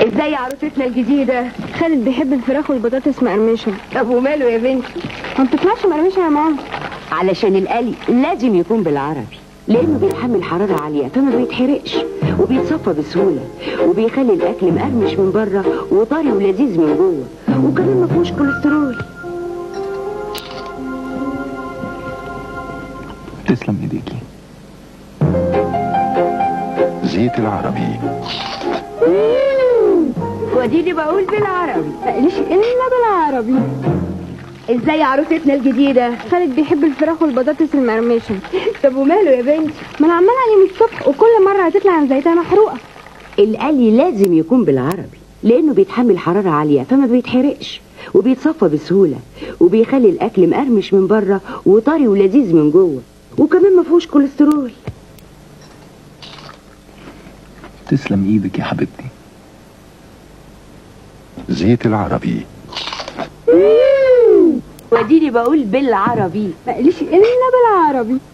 ازاي عروستنا الجديدة؟ خالد بيحب الفراخ والبطاطس مقرمشة. طب وماله يا بنتي؟ ما بتطلعش مقرمشة يا ماما. علشان القلي لازم يكون بالعربي، لانه بيتحمل حرارة عالية فما بيتحرقش وبيتصفى بسهولة، وبيخلي الاكل مقرمش من بره وطري ولذيذ من جوه، وكمان ما فيهوش كوليسترول. تسلم ايديكي. زيت العربي. وديني بقول بالعربي. مقليش الا بالعربي. ازاي عروستنا الجديدة؟ خالد بيحب الفراخ والبطاطس المقرمشة. طب وماله يا بنتي؟ ما انا عمال عليه من الصبح وكل مرة هتطلع عن زيتها محروقة. القلي لازم يكون بالعربي، لانه بيتحمل حرارة عالية فما بيتحرقش وبيتصفى بسهولة، وبيخلي الاكل مقرمش من بره وطري ولذيذ من جوه، وكمان ما فيهوش كوليسترول. تسلم ايدك يا حبيبتي. زيت العربي. وديني بقول بالعربي. مقليش الا بالعربي.